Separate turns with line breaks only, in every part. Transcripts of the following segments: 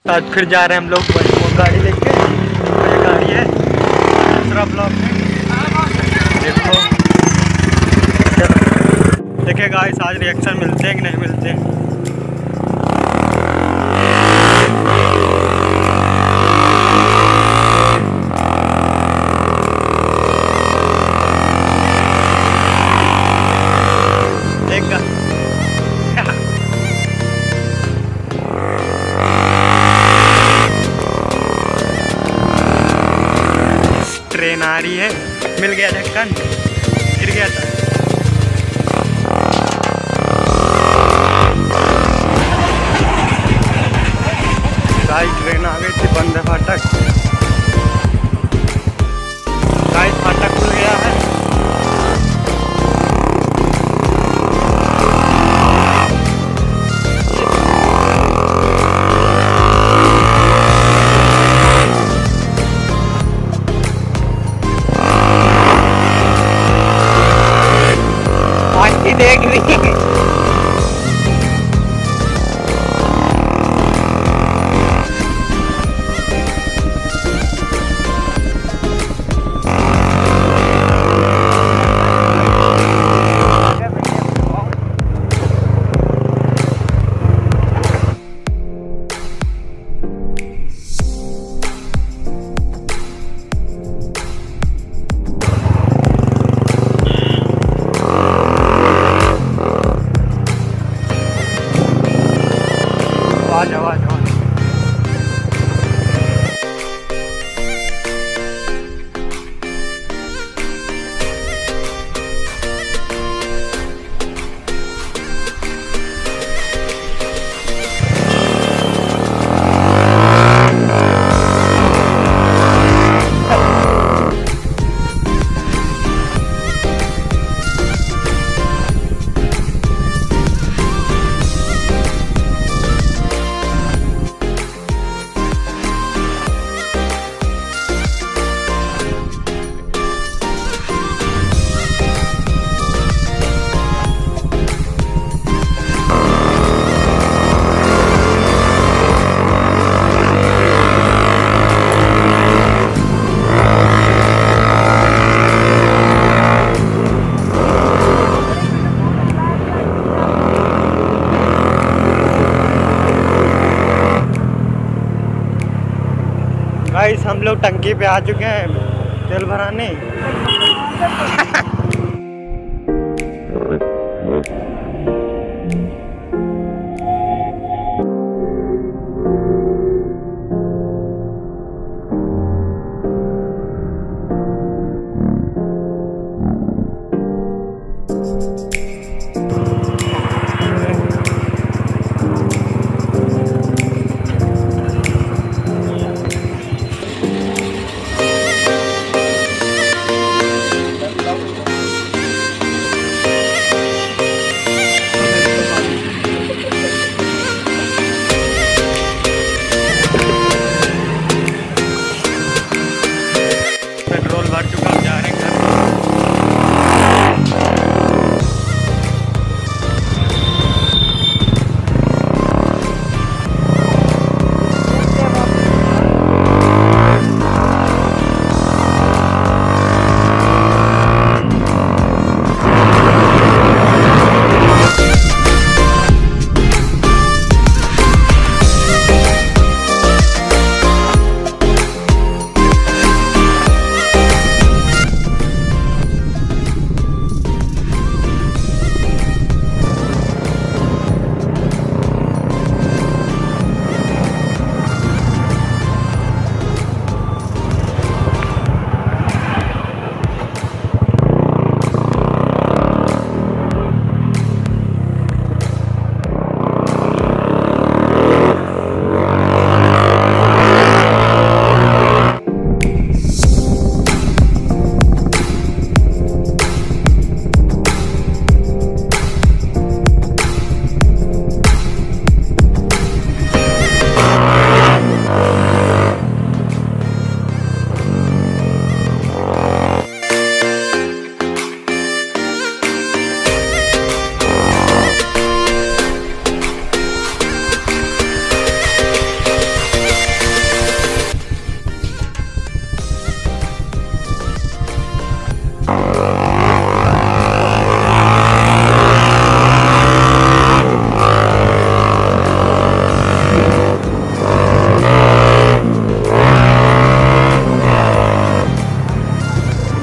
आज फिर जा रहे हैं हम लोग वो गाड़ी लेके। ये गाड़ी है दूसरा ब्लॉक में देखो। देखिए गाइस आज रिएक्शन मिलते हैं कि नहीं मिलते हैं। ट्रेन आ रही है, मिल गया ढक्कन, गिर गया था। गाइस ट्रेन आ गई थी, बंद है फाटक। गाइस फाटक खुल गया है। देख रही आवाज गाइस हम लोग टंकी पे आ चुके हैं तेल भराने।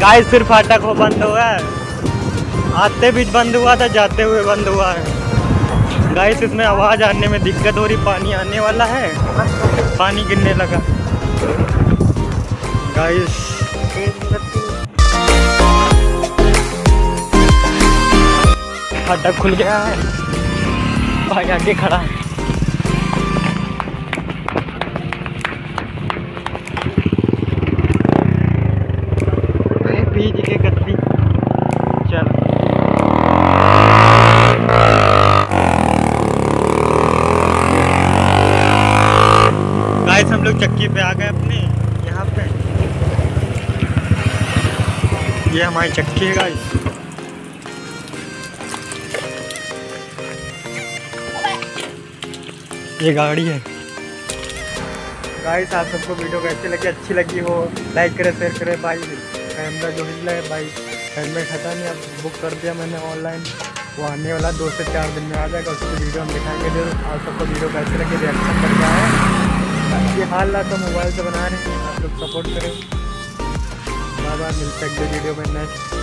गाइस फिर फाटक वो बंद हुआ है, आते बीच बंद हुआ था, जाते हुए बंद हुआ है। गाइस इसमें आवाज़ आने में दिक्कत हो रही, पानी आने वाला है, पानी गिरने लगा। गाइस फाटक खुल गया है, भाई आगे खड़ा है। बीच के गद्दी चल गाइस हम लोग चक्की पे आ गए अपने यहाँ पे। ये हमारी चक्की है गाइस। ये गाड़ी है गाइस। आप सबको वीडियो कैसी लगी, अच्छी लगी हो लाइक करें, शेयर करें। भाई कैमरा जो हिल रहा है भाई, हेलमेट हटा नहीं, अब बुक कर दिया मैंने ऑनलाइन, वो आने वाला 2 से 4 दिन में आ जाएगा। उसकी वीडियो हम दिखाएंगे जरूर। आप सबको वीडियो कैसे लगे रिएक्शन करके आए। ये हाल तो मोबाइल से बना रहे हैं, आप लोग सपोर्ट करें। बार बार मिलते हैं अगले वीडियो में नेक्स्ट।